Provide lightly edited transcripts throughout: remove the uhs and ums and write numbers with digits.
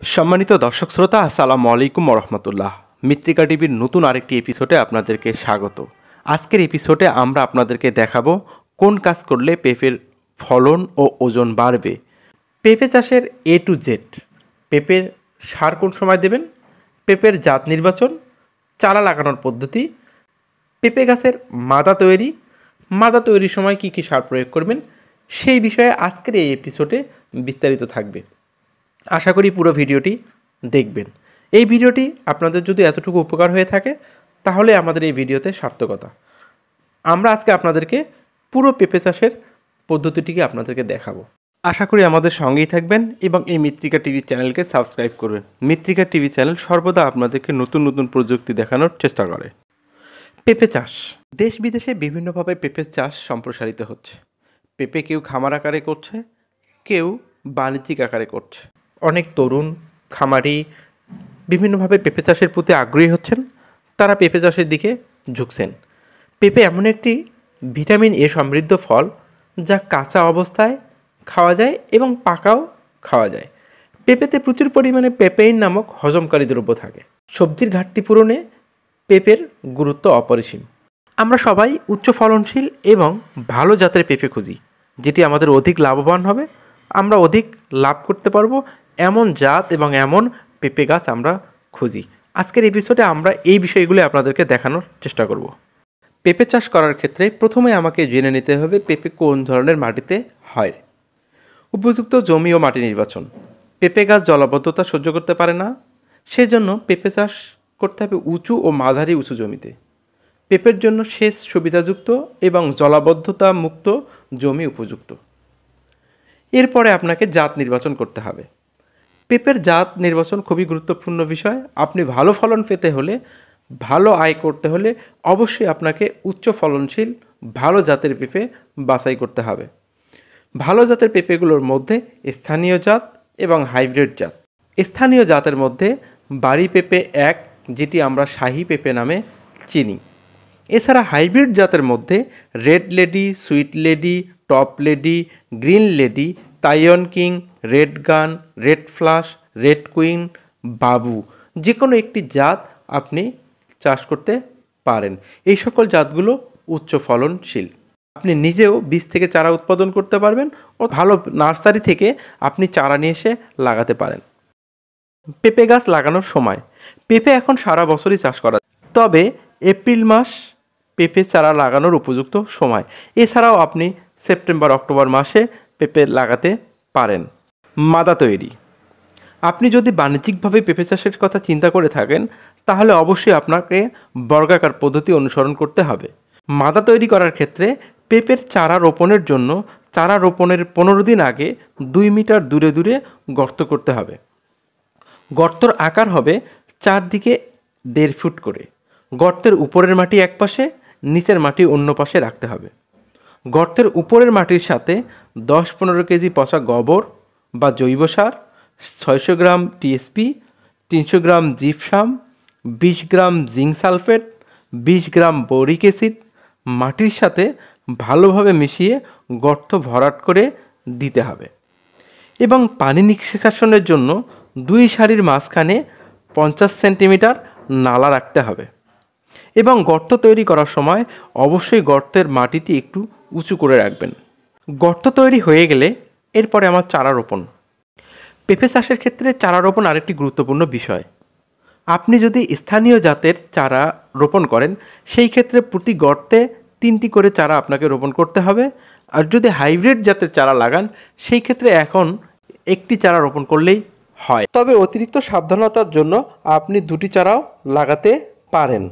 সম্মানিত দর্শক শ্রোতা, আসসালামু আলাইকুম রহমতুল্লাহ। মৃত্তিকা টিভির নতুন আরেকটি এপিসোডে আপনাদেরকে স্বাগত। আজকের এপিসোডে আমরা আপনাদেরকে দেখাবো কোন কাজ করলে পেঁপের ফলন ও ওজন বাড়বে। পেঁপে চাষের A to Z, পেঁপের সার কোন সময় দেবেন, পেঁপের জাত নির্বাচন, চারা লাগানোর পদ্ধতি, পেঁপে গাছের মাদা তৈরির সময় কী কী সার প্রয়োগ করবেন, সেই বিষয়ে আজকের এই এপিসোডে বিস্তারিত থাকবে। আশা করি পুরো ভিডিওটি দেখবেন। এই ভিডিওটি আপনাদের যদি এতটুকু উপকার হয়ে থাকে তাহলে আমাদের এই ভিডিওতে সার্থকতা। আমরা আজকে আপনাদেরকে পুরো পেঁপে চাষের পদ্ধতিটিকে আপনাদেরকে দেখাবো। আশা করি আমাদের সঙ্গেই থাকবেন এবং এই মৃত্তিকা টিভি চ্যানেলকে সাবস্ক্রাইব করবেন। মৃত্তিকা টিভি চ্যানেল সর্বদা আপনাদেরকে নতুন নতুন প্রযুক্তি দেখানোর চেষ্টা করে। পেঁপে চাষ দেশ বিদেশে বিভিন্নভাবে পেঁপে চাষ সম্প্রসারিত হচ্ছে। পেঁপে কেউ খামার আকারে করছে, কেউ বাণিজ্যিক আকারে করছে। অনেক তরুণ খামারি বিভিন্নভাবে পেঁপে চাষের প্রতি আগ্রহী হচ্ছেন, তারা পেঁপে চাষের দিকে ঝুঁকছেন। পেঁপে এমন একটি ভিটামিন এ সমৃদ্ধ ফল যা কাঁচা অবস্থায় খাওয়া যায় এবং পাকাও খাওয়া যায়। পেঁপেতে প্রচুর পরিমাণে পেপেইন নামক হজমকারী দ্রব্য থাকে। সবজির ঘাটতি পূরণে পেঁপের গুরুত্ব অপরিসীম। আমরা সবাই উচ্চ ফলনশীল এবং ভালো জাতের পেঁপে খুঁজি, যেটি আমাদের অধিক লাভবান হবে, আমরা অধিক লাভ করতে পারবো এমন জাত এবং এমন পেঁপে গাছ আমরা খুঁজি। আজকের এপিসোডে আমরা এই বিষয়গুলো আপনাদেরকে দেখানোর চেষ্টা করব। পেঁপে চাষ করার ক্ষেত্রে প্রথমে আমাকে জেনে নিতে হবে পেঁপে কোন ধরনের মাটিতে হয়। উপযুক্ত জমি ও মাটি নির্বাচন। পেঁপে গাছ জলাবদ্ধতা সহ্য করতে পারে না, সেজন্য পেঁপে চাষ করতে হবে উঁচু ও মাঝারি উঁচু জমিতে। পেঁপের জন্য সেচ সুবিধাযুক্ত এবং জলাবদ্ধতা মুক্ত জমি উপযুক্ত। এরপরে আপনাকে জাত নির্বাচন করতে হবে। পেঁপের জাত নির্বাচন খুবই গুরুত্বপূর্ণ বিষয়। আপনি ভালো ফলন পেতে হলে, ভালো আয় করতে হলে অবশ্যই আপনাকে উচ্চ ফলনশীল ভালো জাতের পেঁপে বাছাই করতে হবে। ভালো জাতের পেঁপেগুলোর মধ্যে স্থানীয় জাত এবং হাইব্রিড জাত। স্থানীয় জাতের মধ্যে বাড়ি পেঁপে 1, যেটি আমরা শাহী পেঁপে নামে চিনি। এছাড়া হাইব্রিড জাতের মধ্যে red lady, sweet lady, top lady, green lady, Taiwan king, red gun, red flash, red queen, বাবু যে কোনো একটি জাত আপনি চাষ করতে পারেন। এই সকল জাতগুলো উচ্চ ফলনশীল। আপনি নিজেও বীজ থেকে চারা উৎপাদন করতে পারবেন ও ভালো নার্সারি থেকে আপনি চারা নিয়ে এসে লাগাতে পারেন। পেঁপে গাছ লাগানোর সময়। পেঁপে এখন সারা বছরই চাষ করা, তবে এপ্রিল মাস পেঁপে চারা লাগানোর উপযুক্ত সময়। এছাড়াও আপনি সেপ্টেম্বর অক্টোবর মাসে পেঁপে লাগাতে পারেন। মাদা তৈরি। আপনি যদি বাণিজ্যিকভাবে পেঁপে চাষের কথা চিন্তা করে থাকেন তাহলে অবশ্যই আপনাকে বর্গাকার পদ্ধতি অনুসরণ করতে হবে। মাদা তৈরি করার ক্ষেত্রে পেঁপের চারা রোপণের জন্য চারা রোপণের 15 দিন আগে 2 মিটার দূরে দূরে গর্ত করতে হবে। গর্তর আকার হবে চারদিকে 1.5 ফুট করে। গর্তের উপরের মাটি এক পাশে, নিচের মাটি অন্য পাশে রাখতে হবে। গর্তের উপরের মাটির সাথে 10-15 কেজি পচা গোবর বা জৈব সার, 600 gram TSP, 300 gram gypsum, 20 gram zinc sulphate, 20 gram boric acid মাটির সাথে ভালোভাবে মিশিয়ে গর্ত ভরাট করে দিতে হবে এবং পানি নিষ্কাশনের জন্য 2 সারির মাঝখানে 50 সেন্টিমিটার নালা রাখতে হবে এবং গর্ত তৈরি করার সময় অবশ্যই গর্তের মাটিটি একটু উঁচু করে রাখবেন। গর্ত তৈরি হয়ে গেলে এরপরে আমার চারা রোপণ। পেঁপে চাষের ক্ষেত্রে চারা রোপণ আরেকটি গুরুত্বপূর্ণ বিষয়। আপনি যদি স্থানীয় জাতের চারা রোপণ করেন সেই ক্ষেত্রে প্রতি গর্তে 3টি করে চারা আপনাকে রোপণ করতে হবে, আর যদি হাইব্রিড জাতের চারা লাগান সেই ক্ষেত্রে এখন একটি চারা রোপণ করলেই হয়। তবে অতিরিক্ত সাবধানতার জন্য আপনি 2টি চারাও লাগাতে পারেন।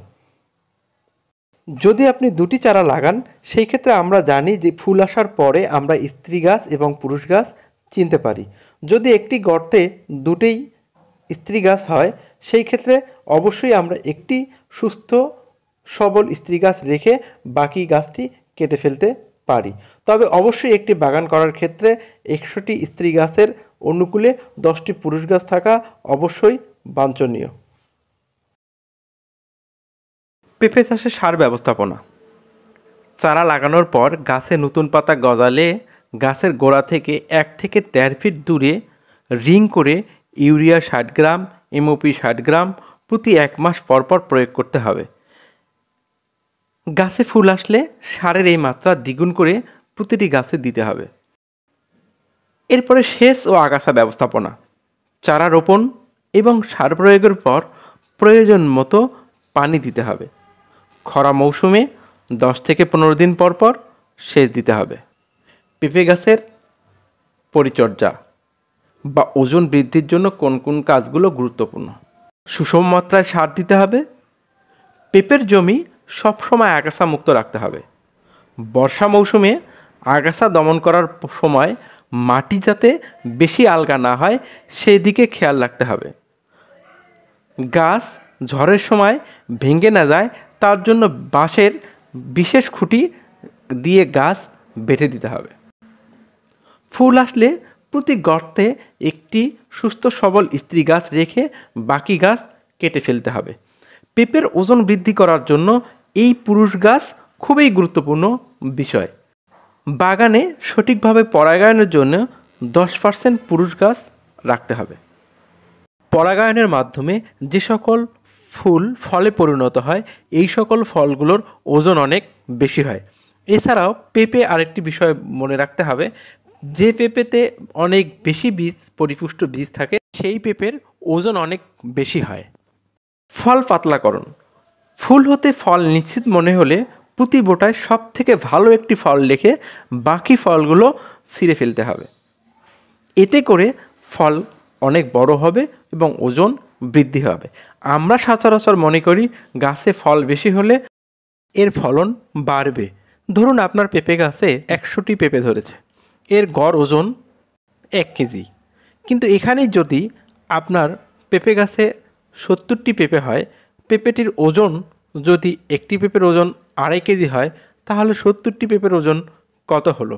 যদি আপনি 2টি চারা লাগান সেই ক্ষেত্রে আমরা জানি যে ফুল আসার পরে আমরা স্ত্রী গাছ এবং পুরুষ গাছ চিনতে পারি। যদি একটি গর্তে 2টি স্ত্রী গাছ হয় সেই ক্ষেত্রে অবশ্যই আমরা একটি সুস্থ সবল স্ত্রী গাছ রেখে বাকি গাছটি কেটে ফেলতে পারি। তবে অবশ্যই একটি বাগান করার ক্ষেত্রে 100টি স্ত্রী গাছের অনুকূলে 10টি পুরুষ গাছ থাকা অবশ্যই বাঞ্ছনীয়। পেঁপে চাষে সার ব্যবস্থাপনা। চারা লাগানোর পর গাছে নতুন পাতা গজালে গাছের গোড়া থেকে 1 থেকে 1.5 ফিট দূরে রিং করে ইউরিয়া 60 গ্রাম, এমওপি 60 গ্রাম প্রতি 1 মাস পর পর প্রয়োগ করতে হবে। গাছে ফুল আসলে সারের এই মাত্রা দ্বিগুণ করে প্রতিটি গাছে দিতে হবে। এরপরে সেচ ও আগাছা ব্যবস্থাপনা। চারা রোপণ এবং সার প্রয়োগের পর প্রয়োজন মতো পানি দিতে হবে। খরা মৌসুমে 10 থেকে 15 দিন পর পর সেচ দিতে হবে। পেঁপে গাছের পরিচর্যা বা ওজন বৃদ্ধির জন্য কোন কোন কাজগুলো গুরুত্বপূর্ণ? সুষম মাত্রায় সার দিতে হবে। পেঁপের জমি সবসময় আগাছা মুক্ত রাখতে হবে। বর্ষা মৌসুমে আগাছা দমন করার সময় মাটি যাতে বেশি আলগা না হয় সেই দিকে খেয়াল রাখতে হবে। গাছ ঝড়ের সময় ভেঙে না যায় তার জন্য বাঁশের বিশেষ খুঁটি দিয়ে গাছ বেঁধে দিতে হবে। ফুল আসলে প্রতি গর্তে একটি সুস্থ সবল স্ত্রী গাছ রেখে বাকি গাছ কেটে ফেলতে হবে। পেঁপের ওজন বৃদ্ধি করার জন্য এই পুরুষ গাছ খুবই গুরুত্বপূর্ণ বিষয়। বাগানে সঠিকভাবে পরাগায়নের জন্য 10% পুরুষ গাছ রাখতে হবে। পরাগায়নের মাধ্যমে যে সকল ফুল ফলে পরিণত হয় এই সকল ফলগুলোর ওজন অনেক বেশি হয়। এছাড়াও পেঁপে আরেকটি বিষয় মনে রাখতে হবে, যে পেঁপেতে অনেক বেশি বীজ পরিপুষ্ট বীজ থাকে সেই পেঁপের ওজন অনেক বেশি হয়। ফল পাতলাকরণ। ফুল হতে ফল নিশ্চিত মনে হলে প্রতি বোটায় সব থেকে ভালো একটি ফল রেখে বাকি ফলগুলো ছিঁড়ে ফেলতে হবে। এতে করে ফল অনেক বড় হবে এবং ওজন বৃদ্ধি হবে। আমরা সচরাচর মনে করি গাছে ফল বেশি হলে এর ফলন বাড়বে। ধরুন আপনার পেঁপে গাছে 100টি পেঁপে ধরেছে, এর গড় ওজন 1 কেজি। কিন্তু এখানেই যদি আপনার পেঁপে গাছে 70টি পেঁপে হয়, পেঁপেটির ওজন যদি একটি পেঁপের ওজন 2.5 কেজি হয়, তাহলে 70টি পেঁপের ওজন কত হলো?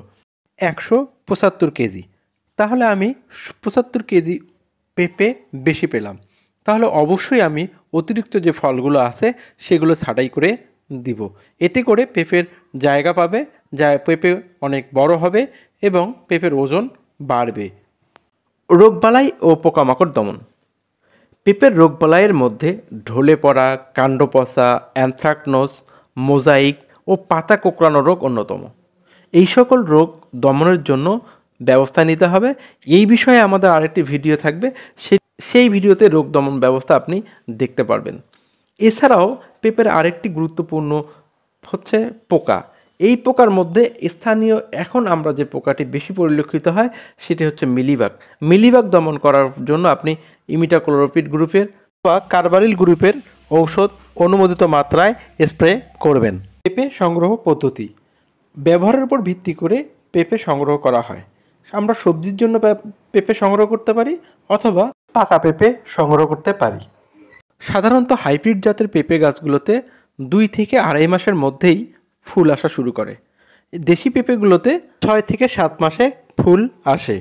175 কেজি। তাহলে আমি 75 কেজি পেঁপে বেশি পেলাম। তাহলে অবশ্যই আমি অতিরিক্ত যে ফলগুলো আছে সেগুলো ছাঁটাই করে দিব। এতে করে পেঁপের জায়গা পাবে, পেঁপে অনেক বড় হবে এবং পেঁপের ওজন বাড়বে। রোগবালাই ও পোকামাকড় দমন। পেঁপের রোগবালাইয়ের মধ্যে ঢলে পড়া, কাণ্ড পচা, অ্যানথ্রাকনোজ, মোজাইক ও পাতা কোঁকড়ানো রোগ অন্যতম। এই সকল রোগ দমনের জন্য ব্যবস্থা নিতে হবে। এই বিষয়ে আমাদের আরেকটি ভিডিও থাকবে, সেই ভিডিওতে রোগ দমন ব্যবস্থা আপনি দেখতে পারবেন। এছাড়াও পেঁপের আরেকটি গুরুত্বপূর্ণ হচ্ছে পোকা। এই পোকার মধ্যে স্থানীয় এখন আমরা যে পোকাটি বেশি পরিলক্ষিত হয় সেটি হচ্ছে মিলিবাগ। মিলিবাগ দমন করার জন্য আপনি ইমিডাক্লোপিড গ্রুপের বা কার্বারিল গ্রুপের ঔষধ অনুমোদিত মাত্রায় স্প্রে করবেন। পেঁপে সংগ্রহ পদ্ধতি। ব্যবহারের উপর ভিত্তি করে পেঁপে সংগ্রহ করা হয়। আমরা সবজির জন্য পেঁপে সংগ্রহ করতে পারি অথবা পাকা পেঁপে সংগ্রহ করতে পারি। সাধারণত হাইব্রিড জাতের পেঁপে গাছগুলোতে 2 থেকে 2.5 মাসের মধ্যেই ফুল আসা শুরু করে। দেশি পেঁপেগুলোতে 6 থেকে 7 মাসে ফুল আসে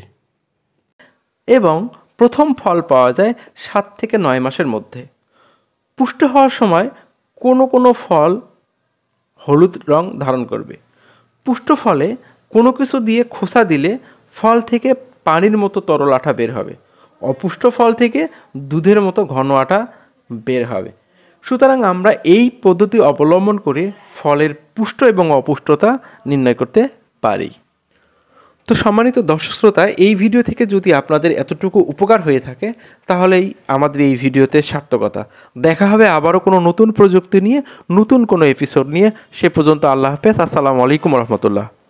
এবং প্রথম ফল পাওয়া যায় 7 থেকে 9 মাসের মধ্যে। পুষ্ট হওয়ার সময় কোনো কোনো ফল হলুদ রং ধারণ করবে। পুষ্ট ফলে কোনো কিছু দিয়ে খোসা দিলে ফল থেকে পানির মতো তরল আঠা বের হবে। অপুষ্ট ফল থেকে দুধের মতো ঘন আঠা বের হবে। সুতরাং আমরা এই পদ্ধতি অবলম্বন করে ফলের পুষ্ট এবং অপুষ্টতা নির্ণয় করতে পারি। তো সম্মানিত দর্শক শ্রোতা, এই ভিডিও থেকে যদি আপনাদের এতটুকু উপকার হয়ে থাকে তাহলেই আমাদের এই ভিডিওতে সার্থকতা। দেখা হবে আবারও কোনো নতুন প্রযুক্তি নিয়ে, নতুন কোনো এপিসোড নিয়ে। সে পর্যন্ত আল্লাহ হাফেজ। আসসালামু আলাইকুম রহমতুল্লাহ।